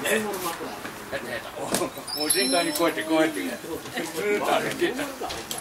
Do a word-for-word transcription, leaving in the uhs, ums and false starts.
やったやった。もう全開にこうやってこうやってずーっと歩いてた。